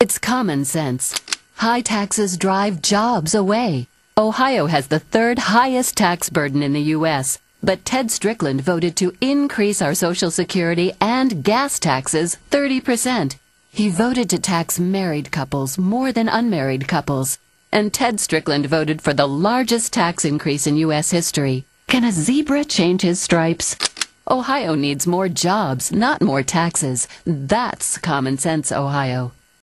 It's common sense. High taxes drive jobs away. Ohio has the third highest tax burden in the U.S., but Ted Strickland voted to increase our Social Security and gas taxes 30%. He voted to tax married couples more than unmarried couples. And Ted Strickland voted for the largest tax increase in U.S. history. Can a zebra change his stripes? Ohio needs more jobs, not more taxes. That's common sense, Ohio.